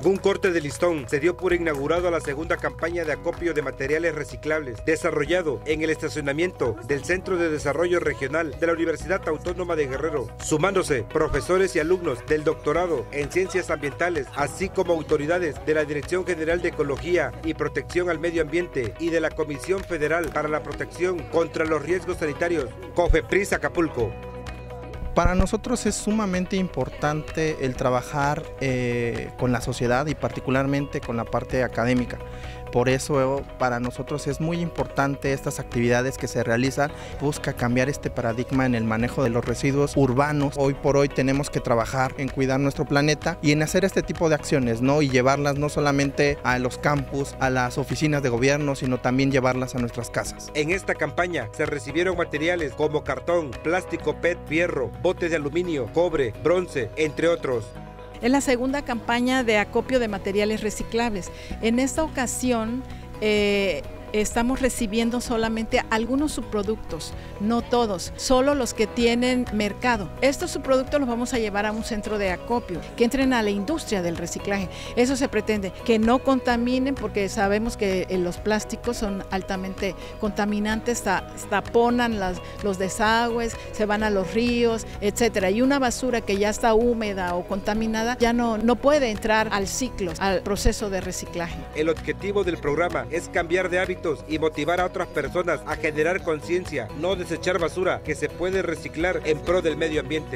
Con un corte de listón, se dio por inaugurado la segunda campaña de acopio de materiales reciclables, desarrollado en el estacionamiento del Centro de Desarrollo Regional de la Universidad Autónoma de Guerrero, sumándose profesores y alumnos del doctorado en Ciencias Ambientales, así como autoridades de la Dirección General de Ecología y Protección al Medio Ambiente y de la Comisión Federal para la Protección contra los Riesgos Sanitarios, COFEPRIS Acapulco. Para nosotros es sumamente importante el trabajar con la sociedad y particularmente con la parte académica. Por eso para nosotros es muy importante estas actividades que se realizan. Busca cambiar este paradigma en el manejo de los residuos urbanos. Hoy por hoy tenemos que trabajar en cuidar nuestro planeta y en hacer este tipo de acciones, ¿no? Y llevarlas no solamente a los campus, a las oficinas de gobierno, sino también llevarlas a nuestras casas. En esta campaña se recibieron materiales como cartón, plástico PET, fierro, botes de aluminio, cobre, bronce, entre otros. Es la segunda campaña de acopio de materiales reciclables. En esta ocasión estamos recibiendo solamente algunos subproductos, no todos, solo los que tienen mercado. Estos subproductos los vamos a llevar a un centro de acopio, que entren a la industria del reciclaje. Eso se pretende, que no contaminen, porque sabemos que los plásticos son altamente contaminantes, taponan los desagües, se van a los ríos, etcétera. Y una basura que ya está húmeda o contaminada ya no puede entrar al ciclo, al proceso de reciclaje. El objetivo del programa es cambiar de hábitos y motivar a otras personas a generar conciencia, no desechar basura que se puede reciclar en pro del medio ambiente.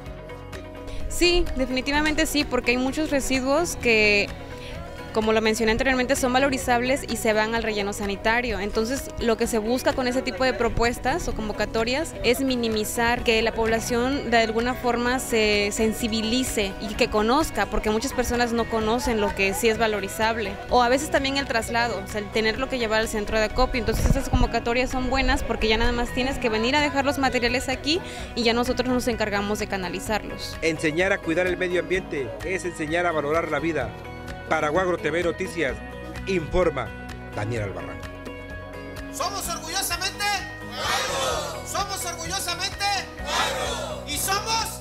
Sí, definitivamente sí, porque hay muchos residuos que, como lo mencioné anteriormente, son valorizables y se van al relleno sanitario. Entonces, lo que se busca con ese tipo de propuestas o convocatorias es minimizar, que la población de alguna forma se sensibilice y que conozca, porque muchas personas no conocen lo que sí es valorizable. O a veces también el traslado, o sea, el tenerlo que llevar al centro de acopio. Entonces, estas convocatorias son buenas porque ya nada más tienes que venir a dejar los materiales aquí y ya nosotros nos encargamos de canalizarlos. Enseñar a cuidar el medio ambiente es enseñar a valorar la vida. Para Guagro TV Noticias, informa Daniel Albarrán. Somos orgullosamente Guagro. Somos orgullosamente Guagro. Y somos